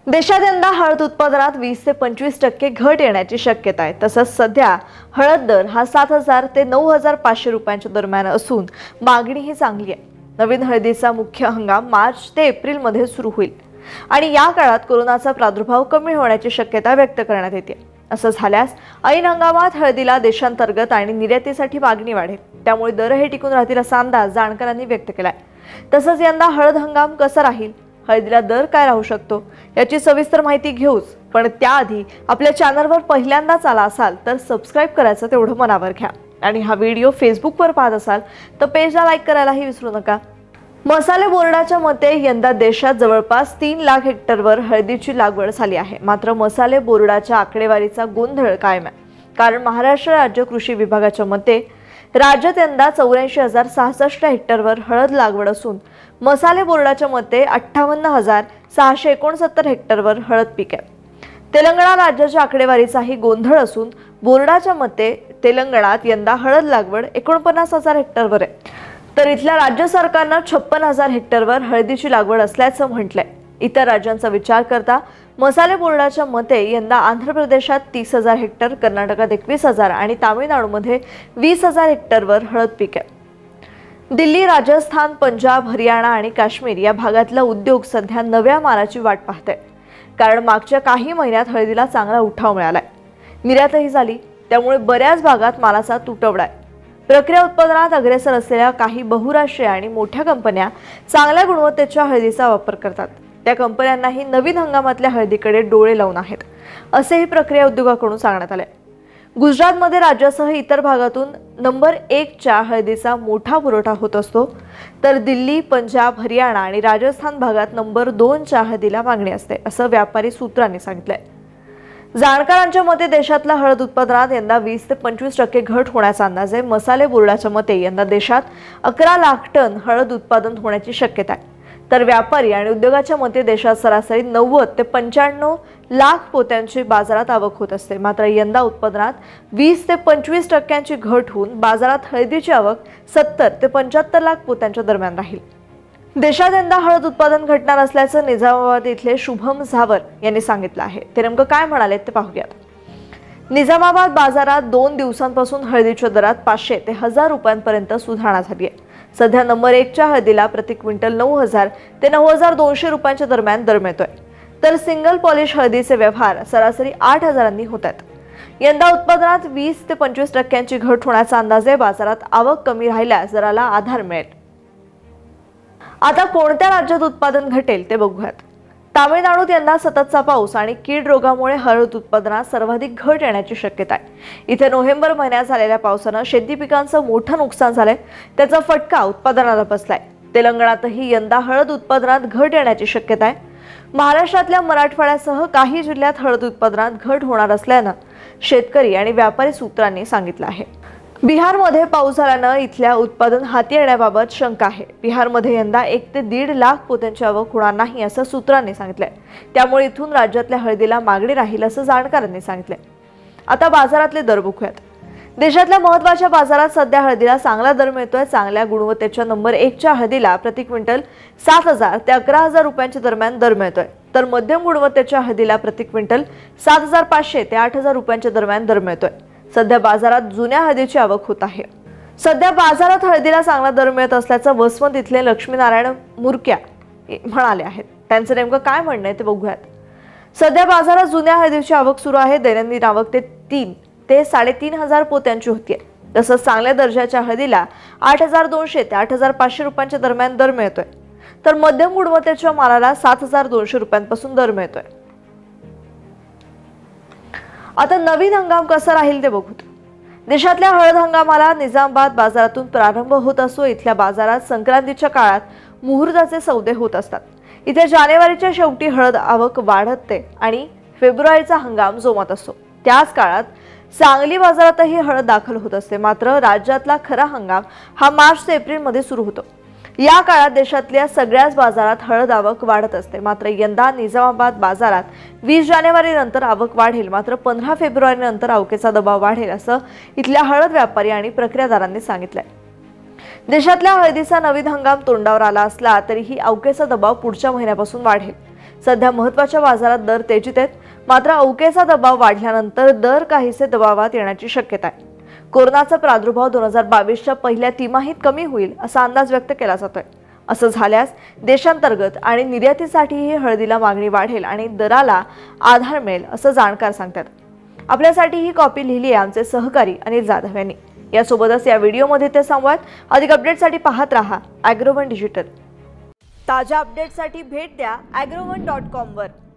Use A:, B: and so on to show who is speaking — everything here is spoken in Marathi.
A: देशात यंदा हळद उत्पादनात 20 ते 25% घट येण्याची शक्यता आहे। तसंच सध्या हळद दर हा 7,000 ते 9,500 रुपयांच्या दरम्यान असून मागणीही चांगली आहे। नवीन हळदीचा मुख्य हंगाम मार्च ते एप्रिल मध्ये सुरू होईल आणि या काळात कोरोनाचा प्रादुर्भाव कमी होण्याची शक्यता व्यक्त करण्यात येते। असं झाल्यास ऐन हंगामात हळदीला देशांतर्गत आणि निर्यातीसाठी मागणी वाढेल, त्यामुळे दर हे टिकून राहतील असा अंदाज जाणकारांनी व्यक्त केलाय। तसंच यंदा हळद हंगाम कसा राहील, हळदीला दर काय राहू शकतो याची सविस्तर माहिती घेऊच, पण त्याआधी आपल्या चॅनलवर पहिल्यांदाच आला असाल तर सबस्क्राइब करायचं तेवढं मनावर घ्या आणि हा व्हिडिओ फेसबुकवर पाहत असाल तर पेजला लाईक करायलाही विसरू नका। मसाले बोर्डाच्या मते यंदा देशात जवळपास 3 लाख हेक्टरवर हळदीची लागवड झाली आहे। मात्र मसाले बोर्डाच्या आकडेवारीचा गोंधळ कायम आहे, कारण महाराष्ट्र राज्य कृषी विभागाच्या मते राज्यात यंदा 84,066 हेक्टरवर हळद लागवड असून मसाले बोर्डाच्या मते 58,669 हेक्टरवर हळद पीक आहे। तेलंगणा राज्याच्या आकडेवारीचाही गोंधळ असून बोर्डाच्या मते तेलंगणात यंदा हळद लागवड 49,000 हेक्टरवर आहे, तर इथल्या राज्य सरकारनं 56,000 हेक्टरवर हळदीची लागवड असल्याचं म्हटलंय। इतर राज्यांचा विचार करता मसाले बोर्डाच्या मते यंदा आंध्र प्रदेशात 30,000 हेक्टर, कर्नाटकात 21,000 आणि तामिळनाडूमध्ये 20,000 हेक्टरवर हळद पीक आहे। दिल्ली, राजस्थान, पंजाब, हरियाणा आणि काश्मीर या भागातला उद्योग सध्या नव्या मालाची वाट पाहतोय, कारण मागच्या काही महिन्यात हळदीला चांगला उठाव मिळालाय, निर्यातही झाली, त्यामुळे बऱ्याच भागात मालाचा तुटवडा आहे। प्रक्रिया उत्पादनात अग्रेसर असलेल्या काही बहुराष्ट्रीय आणि मोठ्या कंपन्या चांगल्या गुणवत्तेच्या हळदीचा वापर करतात। त्या कंपन्यांनाही नवीन हंगामातल्या हळदीकडे डोळे लावून आहेत, असेही प्रक्रिया उद्योगाकडून सांगण्यात आले। गुजरातमध्ये राज्यासह इतर भागातून नंबर 1 च्या हळदीचा मोठा पुरवठा होत असतो, तर दिल्ली, पंजाब, हरियाणा आणि राजस्थान भागात नंबर 2 च्या हळदीला मागणी असते, असं व्यापारी सूत्रांनी सांगितलंय। जाणकारांच्या मते देशातल्या हळद उत्पादनात यंदा 20 ते 25% घट होण्याचा अंदाज आहे। मसाले बोर्डाच्या मते यंदा देशात 11 लाख टन हळद उत्पादन होण्याची शक्यता आहे, तर व्यापारी आणि उद्योगाच्या मते देशात सरासरी 90 ते 95 लाख पोत्यांची बाजारात आवक होत असते। मात्र यंदा उत्पादनात 20 ते 25% घट होऊन बाजारात हळदीची आवक 70 ते 75 लाख पोत्यांच्या दरम्यान राहील। देशात यंदा हळद उत्पादन घटणार असल्याचं निजामाबाद इथले शुभम झावर यांनी सांगितलं आहे। ते नेमकं काय म्हणाले ते पाहूयात। निजामाबाद बाजारात 2 दिवसांपासून हळदीच्या दरात 500 ते 1000 रुपयांपर्यंत सुधारणा झाली आहे। सध्या नंबर 1 च्या हळदीला प्रति क्विंटल 9,000 ते 9,200 रुपयांच्या दरम्यान दर मिळतोय, तर सिंगल पॉलिश हळदीचे व्यवहार सरासरी 8,000 होत आहेत। यंदा उत्पादनात 20 ते 25% घट होण्याचा अंदाज आहे। बाजारात आवक कमी राहिल्यास दराला आधार मिळेल। आता कोणत्या राज्यात उत्पादन घटेल ते बघूयात। तामिळनाडूत यंदा सततचा पाऊस आणि कीड रोगामुळे हळद उत्पादनात सर्वाधिक घट येण्याची शक्यता आहे। इथे नोव्हेंबर महिन्यात झालेल्या पावसानं शेती पिकांचं मोठं नुकसान झालंय, त्याचा फटका उत्पादनाला बसलाय। तेलंगणातही यंदा हळद उत्पादनात घट येण्याची शक्यता आहे। महाराष्ट्रातल्या मराठवाड्यासह काही जिल्ह्यात हळद उत्पादनात घट होणार असल्यानं शेतकरी आणि व्यापारी सूत्रांनी सांगितलं आहे। बिहारमध्ये पाऊस झाल्यानं इथल्या उत्पादन हाती येण्याबाबत शंका आहे। बिहारमध्ये यंदा 1 ते 1.5 लाख पोत्यांची आवक होणार नाही असं सूत्रांनी सांगितलंय, त्यामुळे इथून राज्यातल्या हळदीला मागणी राहील असं जाणकारांनी सांगितलंय। आता बाजारातले दर बघूयात। देशातल्या महत्त्वाच्या बाजारात सध्या हळदीला चांगला दर मिळतोय। चांगल्या गुणवत्तेच्या नंबर 1 च्या हळदीला प्रति क्विंटल 7,000 ते 11,000 रुपयांच्या दरम्यान दर मिळतोय, तर मध्यम गुणवत्तेच्या हळदीला प्रति क्विंटल 7,500 ते 8,000 रुपयांच्या दरम्यान दर मिळतोय। सध्या बाजारात जुन्या हळदीची आवक होत आहे। सध्या बाजारात हळदीला चांगला दर मिळत असल्याचं वसमत इथले लक्ष्मीनारायण मुरक्या म्हणाले आहेत। त्यांचं नेमकं काय म्हणणं आहे ते बघूयात। सध्या बाजारात जुन्या हळदीची आवक सुरू आहे। दैनंदिन आवक 3 ते 3,500 पोत्यांची होतीये। तसंच चांगल्या दर्जाच्या हळदीला 8,200 ते 8,500 रुपयांच्या दरम्यान दर मिळतोय, तर मध्यम गुणवत्तेच्या मालाला 7,200 रुपयांपासून दर मिळतोय। आता नवीन हंगाम कसा राहील ते बघूत। देशातल्या हळद हंगामाला निजामाबाद बाजारातून प्रारंभ होत असतो। इथल्या बाजारात संक्रांतीच्या काळात मुहूर्ताचे सौदे होत असतात। इथे जानेवारीच्या शेवटी हळद आवक वाढते आणि फेब्रुवारीचा हंगाम जोमात असतो। त्याच काळात सांगली बाजारातही हळद दाखल होत असते। मात्र राज्यातला खरा हंगाम हा मार्च ते एप्रिल मध्ये सुरू होतो। या काळात देशातल्या सगळ्याच बाजारात हळद आवक वाढत असते। मात्र यंदा निजामाबाद बाजारात 20 जानेवारी नंतर आवक वाढेल, मात्र 15 फेब्रुवारी नंतर आवकेचा दबाव वाढेल असं इथल्या हळद व्यापारी आणि प्रक्रियादारांनी सांगितलंय। देशातल्या हळदीचा नवीन हंगाम तोंडावर आला असला तरीही आवकेचा दबाव पुढच्या महिन्यापासून वाढेल। सध्या महत्त्वाच्या बाजारात दर तेजीत आहेत, मात्र अवकेचा दबाव वाढल्यानंतर दर काहीसे दबावात येण्याची शक्यता आहे. कोरोनाचा प्रादुर्भाव 2022च्या पहिल्या तिमाहीत कमी होईल असा अंदाज व्यक्त केला जातोय. असं झाल्यास देशांतर्गत आणि निर्यातीसाठीही हळदीला मागणी वाढेल आणि दराला आधार मिळेल असं जाणकार सांगतात. आपल्यासाठी ही कॉपी लिहिली आहे आमचे सहकारी अनिल जाधव यांनी. यासोबतच या व्हिडिओमध्ये ते संवाद. अधिक अपडेटसाठी पाहत रहा ॲग्रोवन डिजिटल. ताज्या अपडेटसाठी भेट द्या agroone.com वर.